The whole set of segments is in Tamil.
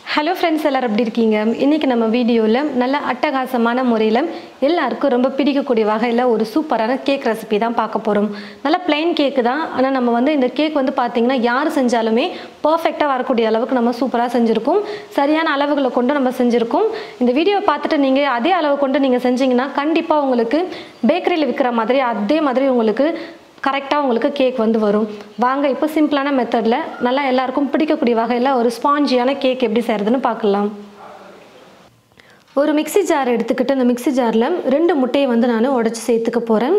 ஹலோ ஃப்ரெண்ட்ஸ், எல்லாரும் எப்படி இருக்கீங்க? இன்றைக்கி நம்ம வீடியோவில் நல்ல அட்டகாசமான முறையில் எல்லாருக்கும் ரொம்ப பிடிக்கக்கூடிய வகையில் ஒரு சூப்பரான கேக் ரெசிபி தான் பார்க்க போகிறோம். நல்லா பிளைன் கேக்கு தான். ஆனால் நம்ம இந்த கேக் பார்த்திங்கன்னா யார் செஞ்சாலுமே பர்ஃபெக்டாக வரக்கூடிய அளவுக்கு நம்ம சூப்பராக செஞ்சுருக்கோம். சரியான அளவுகளை கொண்டு நம்ம செஞ்சுருக்கோம். இந்த வீடியோவை பார்த்துட்டு நீங்கள் அதே அளவு கொண்டு நீங்கள் செஞ்சிங்கன்னா கண்டிப்பாக உங்களுக்கு பேக்கரியில் விற்கிற மாதிரி அதே மாதிரி உங்களுக்கு கரெக்டாக உங்களுக்கு கேக் வரும். வாங்க இப்போ சிம்பிளான மெத்தடில் நல்லா எல்லாருக்கும் பிடிக்கக்கூடிய வகையில் ஒரு ஸ்பாஞ்சியான கேக் எப்படி செய்கிறதுன்னு பார்க்கலாம். ஒரு மிக்ஸி ஜார் எடுத்துக்கிட்டு அந்த மிக்ஸி ஜாரில் 2 முட்டையை நான் உடைச்சி சேர்த்துக்க போகிறேன்.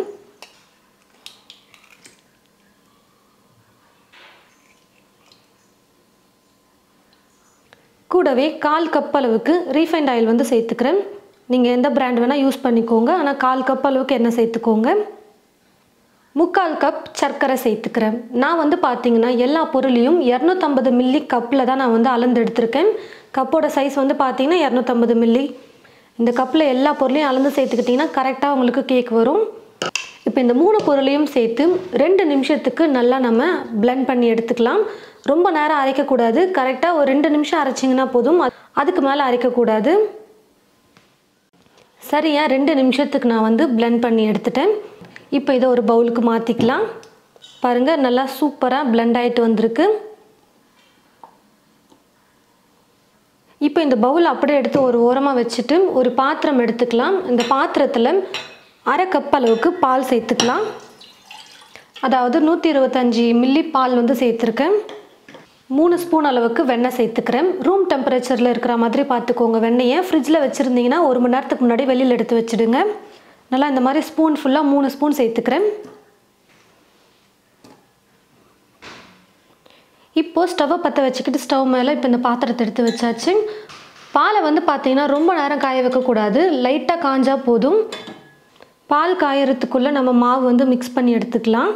கூடவே 1/4 கப் அளவுக்கு ரீஃபைண்ட் ஆயில் சேர்த்துக்கிறேன். நீங்கள் எந்த பிராண்ட் வேணால் யூஸ் பண்ணிக்கோங்க. ஆனால் 1/4 கப் அளவுக்கு எண்ணெய் சேர்த்துக்கோங்க. 3/4 கப் சர்க்கரை சேர்த்துக்கிறேன். நான் பார்த்தீங்கன்னா எல்லா பொருளையும் 250 மில்லி கப்பில் தான் நான் அளந்து எடுத்திருக்கேன். கப்போட சைஸ் பார்த்தீங்கன்னா 250 மில்லி. இந்த கப்பில் எல்லா பொருளையும் அளந்து சேர்த்துக்கிட்டிங்கன்னா கரெக்டாக உங்களுக்கு கேக் வரும். இப்போ இந்த 3 பொருளையும் சேர்த்து 2 நிமிஷத்துக்கு நல்லா நம்ம பிளெண்ட் பண்ணி எடுத்துக்கலாம். ரொம்ப நேரம் அரைக்கக்கூடாது. கரெக்டாக ஒரு 2 நிமிஷம் அரைச்சிங்கன்னா போதும். அதுக்கு மேலே அரைக்கக்கூடாது. சரியா 2 நிமிஷத்துக்கு நான் பிளெண்ட் பண்ணி எடுத்துட்டேன். இப்போ இதை ஒரு பவுலுக்கு மாற்றிக்கலாம். பாருங்கள், நல்லா சூப்பராக பிளெண்ட் ஆகிட்டு வந்திருக்கு. இப்போ இந்த பவுல் அப்படியே எடுத்து ஒரு ஓரமாக வச்சுட்டு ஒரு பாத்திரம் எடுத்துக்கலாம். இந்த பாத்திரத்தில் 1/2 கப் அளவுக்கு பால் சேர்த்துக்கலாம். அதாவது 125 மில்லி பால் சேர்த்துருக்கேன். 3 ஸ்பூன் அளவுக்கு வெண்ணெய் சேர்த்துக்கிறேன். ரூம் டெம்பரேச்சரில் இருக்கிற மாதிரி பார்த்துக்கோங்க. வெண்ணெயை ஃப்ரிட்ஜில் வச்சுருந்தீங்கன்னா 1 மணி நேரத்துக்கு முன்னாடி வெளியில் எடுத்து வச்சுடுங்க. நல்லா இந்த மாதிரி ஸ்பூன் ஃபுல்லாக 3 ஸ்பூன் சேர்த்துக்கிறேன். இப்போது ஸ்டவ்வை பற்ற வச்சுக்கிட்டு ஸ்டவ் மேலே இப்போ இந்த பாத்திரத்தை எடுத்து வச்சாச்சு. பாலை பார்த்தீங்கன்னா ரொம்ப நேரம் காய வைக்கக்கூடாது. லைட்டாக காஞ்சா போதும். பால் காயறதுக்குள்ளே நம்ம மாவு மிக்ஸ் பண்ணி எடுத்துக்கலாம்.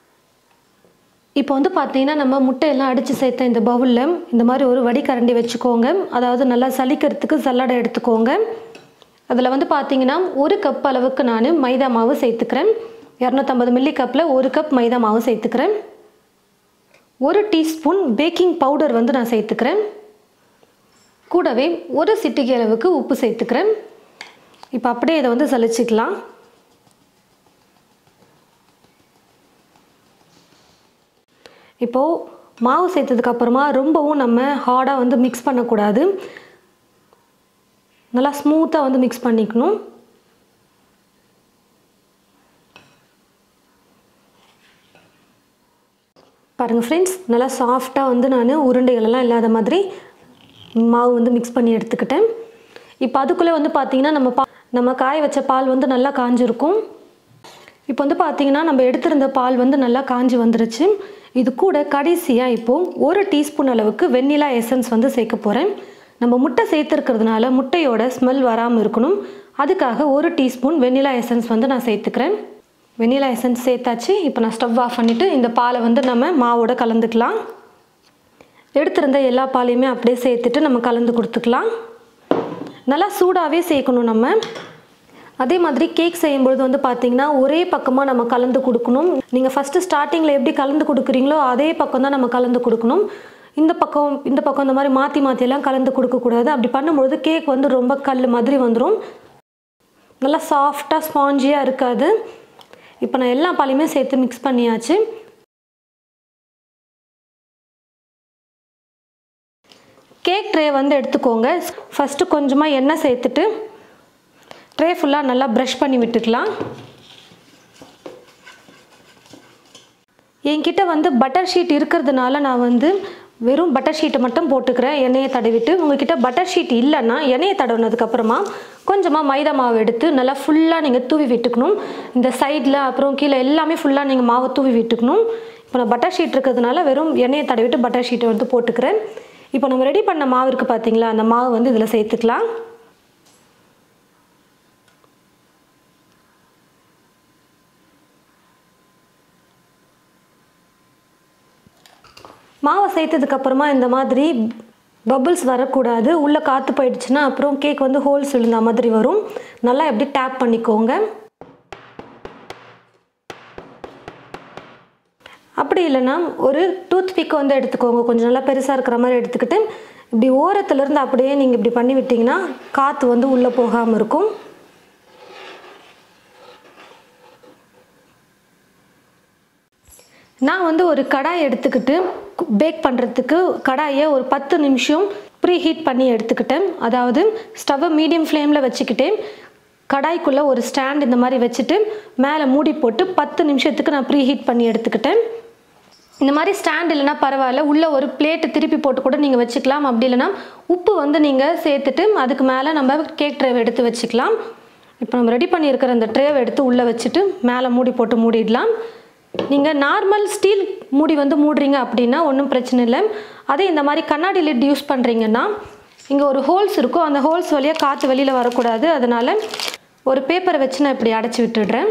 இப்போ பார்த்தீங்கன்னா நம்ம முட்டையெல்லாம் அடித்து சேர்த்த இந்த பவுலில் இந்த மாதிரி ஒரு வடிகரண்டி வச்சுக்கோங்க. அதாவது நல்லா சலிக்கிறதுக்கு சல்லடை எடுத்துக்கோங்க. அதில் பார்த்தீங்கன்னா 1 கப் அளவுக்கு நான் மைதா மாவு சேர்த்துக்கிறேன். 250 மில்லி கப்பில் 1 கப் மைதா மாவு சேர்த்துக்கிறேன். 1 டீஸ்பூன் பேக்கிங் பவுடர் நான் சேர்த்துக்கிறேன். கூடவே 1 சிட்டிகை அளவுக்கு உப்பு சேர்த்துக்கிறேன். இப்போ அப்படியே இதை சலிச்சிக்கலாம். இப்போது மாவு சேர்த்ததுக்கப்புறமா ரொம்பவும் நம்ம ஹார்டாக மிக்ஸ் பண்ணக்கூடாது. நல்லா ஸ்மூத்தாக மிக்ஸ் பண்ணிக்கணும். பாருங்கள் ஃப்ரெண்ட்ஸ், நல்லா சாஃப்டாக நான் உருண்டைகளெல்லாம் இல்லாத மாதிரி மாவு மிக்ஸ் பண்ணி எடுத்துக்கிட்டேன். இப்போ அதுக்குள்ளே பார்த்தீங்கன்னா நம்ம காய வச்ச பால் நல்லா காஞ்சிருக்கும். இப்போ பார்த்தீங்கன்னா நம்ம எடுத்திருந்த பால் நல்லா காஞ்சி வந்துருச்சு. இது கூட கடைசியாக இப்போது 1 டீஸ்பூன் அளவுக்கு வெண்ணிலா எசன்ஸ் சேர்க்க போகிறேன். நம்ம முட்டை சேர்த்துருக்கிறதுனால முட்டையோட ஸ்மெல் வராமல் இருக்கணும். அதுக்காக 1 டீஸ்பூன் வெண்ணிலா எசன்ஸ் நான் சேர்த்துக்கிறேன். வெண்ணிலா எசன்ஸ் சேர்த்தாச்சு. இப்போ நான் ஸ்டவ் ஆஃப் பண்ணிவிட்டு இந்த பாலை நம்ம மாவோட கலந்துக்கலாம். எடுத்திருந்த எல்லா பாலையுமே அப்படியே சேர்த்துட்டு நம்ம கலந்து கொடுத்துக்கலாம். நல்லா சூடாகவே சேர்க்கணும் நம்ம. அதே மாதிரி கேக் செய்யும்பொழுது பார்த்திங்கன்னா ஒரே பக்கமாக நம்ம கலந்து கொடுக்கணும். நீங்கள் ஃபஸ்ட்டு ஸ்டார்டிங்கில் எப்படி கலந்து கொடுக்குறீங்களோ அதே பக்கம் தான் நம்ம கலந்து கொடுக்கணும். இந்த பக்கம் இந்த மாதிரி மாற்றியெல்லாம் கலந்து கொடுக்கக்கூடாது. அப்படி பண்ணும்பொழுது கேக் ரொம்ப கல் மாதிரி வந்துடும். நல்லா சாஃப்டாக ஸ்பாஞ்சியாக இருக்காது. இப்போ நான் எல்லா பாலையுமே சேர்த்து மிக்ஸ் பண்ணியாச்சு. கேக் ட்ரே எடுத்துக்கோங்க. ஃபஸ்ட்டு கொஞ்சமாக எண்ணெய் சேர்த்துட்டு ட்ரே ஃபுல்லாக நல்லா ப்ரஷ் பண்ணி விட்டுக்கலாம். என்கிட்ட பட்டர் ஷீட் இருக்கிறதுனால நான் வெறும் பட்டர் ஷீட்டை மட்டும் போட்டுக்கிறேன் எண்ணெயை தடவிட்டு. உங்கள்கிட்ட பட்டர் ஷீட் இல்லைன்னா எண்ணெயை தடவினதுக்கப்புறமா கொஞ்சமாக மைதா மாவு எடுத்து நல்லா ஃபுல்லாக நீங்கள் தூவி விட்டுக்கணும். இந்த சைடில் அப்புறம் கீழே எல்லாமே ஃபுல்லாக நீங்கள் மாவை தூவி விட்டுக்கணும். இப்போ நான் பட்டர் ஷீட் இருக்கிறதுனால வெறும் எண்ணெயை தடவிட்டு பட்டர் ஷீட்டை போட்டுக்கிறேன். இப்போ நம்ம ரெடி பண்ண மாவு இருக்குது பார்த்தீங்களா, அந்த மாவு இதில் சேர்த்துக்கலாம். மாவை சேர்த்ததுக்கப்புறமா இந்த மாதிரி பபிள்ஸ் வரக்கூடாது. உள்ளே காற்று போயிடுச்சுன்னா அப்புறம் கேக் ஹோல்ஸ் விழுந்த மாதிரி வரும். நல்லா எப்படி டேப் பண்ணிக்கோங்க. அப்படி இல்லைன்னா ஒரு டூத் பிக் எடுத்துக்கோங்க. கொஞ்சம் நல்லா பெருசாக இருக்கிற மாதிரி எடுத்துக்கிட்டு இப்படி ஓரத்துலேருந்து அப்படியே நீங்கள் இப்படி பண்ணி விட்டிங்கன்னா காற்று வந்து உள்ளே போகாமல் இருக்கும். நான் வந்து ஒரு கடாய் எடுத்துக்கிட்டு பேக் பண்ணுறதுக்கு கடாயை ஒரு 10 நிமிஷம் ப்ரீ ஹீட் பண்ணி எடுத்துக்கிட்டேன். அதாவது ஸ்டவ்வை மீடியம் ஃப்ளேமில் வச்சுக்கிட்டேன். கடாய்க்குள்ளே ஒரு ஸ்டாண்ட் இந்த மாதிரி வச்சுட்டு மேலே மூடி போட்டு 10 நிமிஷத்துக்கு நான் ப்ரீ ஹீட் பண்ணி எடுத்துக்கிட்டேன். இந்த மாதிரி ஸ்டாண்ட் இல்லைனா பரவாயில்ல, உள்ளே ஒரு பிளேட்டு திருப்பி போட்டு கூட நீங்கள் வச்சுக்கலாம். அப்படி இல்லைனா உப்பு வந்து நீங்கள் சேர்த்துட்டு அதுக்கு மேலே நம்ம கேக் ட்ரேவை எடுத்து வச்சுக்கலாம். இப்போ நம்ம ரெடி பண்ணியிருக்கிற அந்த ட்ரேவை எடுத்து உள்ளே வச்சுட்டு மேலே மூடி போட்டு மூடிடலாம். நீங்கள் நார்மல் ஸ்டீல் மூடி வந்து மூடுறீங்க அப்படின்னா ஒன்றும் பிரச்சனை இல்லை. அதே இந்த மாதிரி கண்ணாடி லிட் யூஸ் பண்ணுறீங்கன்னா இங்கே ஒரு ஹோல்ஸ் இருக்கும், அந்த ஹோல்ஸ் வழியாக காற்று வெளியில் வரக்கூடாது. அதனால் ஒரு பேப்பரை வச்சு நான் இப்படி அடைச்சி விட்டுடுறேன்.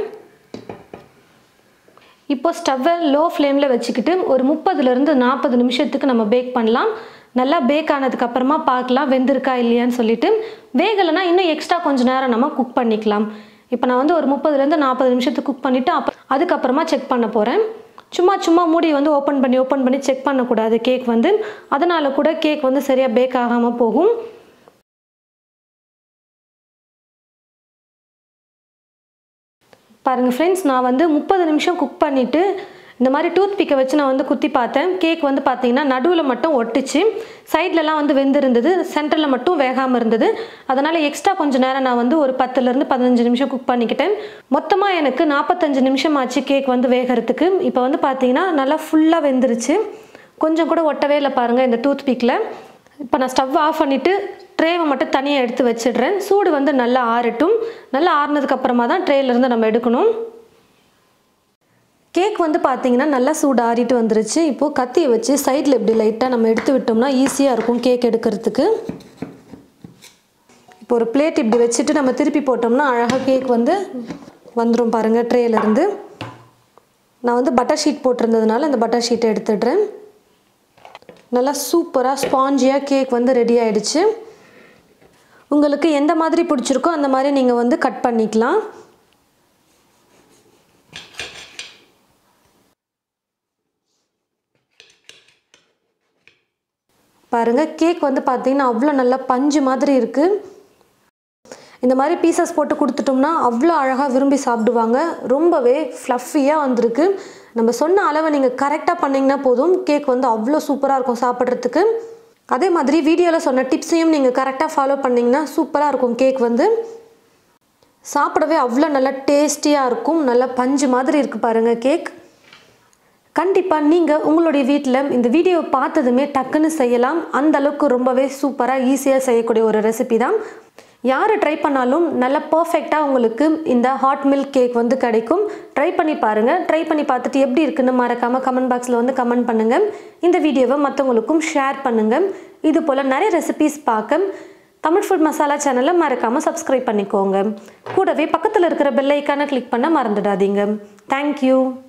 இப்போ ஸ்டவ்வை லோ ஃப்ளேமில் வச்சுக்கிட்டு ஒரு 30லேருந்து 40 நிமிஷத்துக்கு நம்ம பேக் பண்ணலாம். நல்லா பேக் ஆனதுக்கப்புறமா பார்க்கலாம் வெந்திருக்கா இல்லையான்னு சொல்லிட்டு. வேகலைன்னா இன்னும் எக்ஸ்ட்ரா கொஞ்சம் நேரம் நம்ம குக் பண்ணிக்கலாம். இப்போ நான் வந்து ஒரு 30லேருந்து 40 நிமிஷத்துக்கு குக் பண்ணிவிட்டு அதுக்கப்புறமா செக் பண்ண போகிறேன். சும்மா மூடி வந்து ஓப்பன் பண்ணி செக் பண்ணக்கூடாது கேக் வந்து. அதனால் கூட கேக் வந்து சரியாக பேக் ஆகாமல் போகும். பாருங்கள் ஃப்ரெண்ட்ஸ், நான் வந்து 30 நிமிஷம் குக் பண்ணிவிட்டு இந்த மாதிரி டூத் பிக்கை வச்சு நான் வந்து குத்தி பார்த்தேன். கேக் வந்து பார்த்தீங்கன்னா நடுவில் மட்டும் ஒட்டிச்சு, சைட்லலாம் வந்து வெந்திருந்தது, சென்டரில் மட்டும் வேகாமல் இருந்தது. அதனால் எக்ஸ்ட்ரா கொஞ்சம் நேரம் நான் வந்து ஒரு 10லேருந்து 15 நிமிஷம் குக் பண்ணிக்கிட்டேன். மொத்தமாக எனக்கு 45 நிமிஷம் ஆச்சு கேக் வந்து வேகிறதுக்கு. இப்போ வந்து பார்த்தீங்கன்னா நல்லா ஃபுல்லாக வெந்துருச்சு, கொஞ்சம் கூட ஒட்டவே இல்லை பாருங்கள் இந்த டூத் பிக்கில். இப்போ நான் ஸ்டவ் ஆஃப் பண்ணிவிட்டு ட்ரேவை மட்டும் தனியாக எடுத்து வச்சிடுறேன். சூடு வந்து நல்லா ஆறட்டும். நல்லா ஆறுனதுக்கப்புறமா தான் ட்ரேலேருந்து நம்ம எடுக்கணும். கேக் வந்து பார்த்தீங்கன்னா நல்லா சூடு ஆறிட்டு வந்துருச்சு. இப்போது கத்தியை வச்சு சைடில் இப்படி லைட்டாக நம்ம எடுத்து விட்டோம்னா ஈஸியாக இருக்கும் கேக் எடுக்கிறதுக்கு. இப்போ ஒரு பிளேட் இப்படி வச்சுட்டு நம்ம திருப்பி போட்டோம்னா அழகாக கேக் வந்து வந்துடும் பாருங்கள் ட்ரேலேருந்து. நான் வந்து பட்டர் ஷீட் போட்டிருந்ததுனால இந்த பட்டர் ஷீட்டை எடுத்துடுறேன். நல்லா சூப்பராக ஸ்பாஞ்சியாக கேக் வந்து ரெடி ஆகிடுச்சு. உங்களுக்கு எந்த மாதிரி பிடிச்சிருக்கோ அந்த மாதிரி நீங்கள் வந்து கட் பண்ணிக்கலாம். பாருங்கள் கேக் வந்து பார்த்தீங்கன்னா அவ்வளோ நல்லா பஞ்சு மாதிரி இருக்குது. இந்த மாதிரி பீசஸ் போட்டு கொடுத்துட்டோம்னா அவ்வளோ அழகாக விரும்பி சாப்பிடுவாங்க. ரொம்பவே ஃப்ளஃபியாக வந்திருக்கு. நம்ம சொன்ன அளவை நீங்கள் கரெக்டாக பண்ணிங்கன்னா போதும், கேக் வந்து அவ்வளோ சூப்பராக இருக்கும் சாப்பிட்றதுக்கு. அதே மாதிரி வீடியோவில் சொன்ன டிப்ஸையும் நீங்கள் கரெக்டாக ஃபாலோ பண்ணிங்கன்னா சூப்பராக இருக்கும் கேக் வந்து. சாப்பிடவே அவ்வளோ நல்லா டேஸ்டியாக இருக்கும். நல்லா பஞ்சு மாதிரி இருக்குது பாருங்கள் கேக். கண்டிப்பாக நீங்கள் உங்களுடைய வீட்டில் இந்த வீடியோ பார்த்ததுமே டக்குன்னு செய்யலாம். அந்தளவுக்கு ரொம்பவே சூப்பராக ஈஸியாக செய்யக்கூடிய ஒரு ரெசிபி தான். யார் ட்ரை பண்ணாலும் நல்லா பர்ஃபெக்டாக உங்களுக்கு இந்த ஹாட் மில்க் கேக் வந்து கிடைக்கும். ட்ரை பண்ணி பாருங்கள். ட்ரை பண்ணி பார்த்துட்டு எப்படி இருக்குன்னு மறக்காமல் கமெண்ட் பாக்ஸில் வந்து கமெண்ட் பண்ணுங்கள். இந்த வீடியோவை மற்றவங்களுக்கும் ஷேர் பண்ணுங்கள். இது போல் நிறைய ரெசிபீஸ் பார்க்க தமிழ் ஃபுட் மசாலா சேனலை மறக்காமல் சப்ஸ்கிரைப் பண்ணிக்கோங்க. கூடவே பக்கத்தில் இருக்கிற பெல் ஐக்கானை கிளிக் பண்ண மறந்துடாதீங்க. தேங்க்யூ.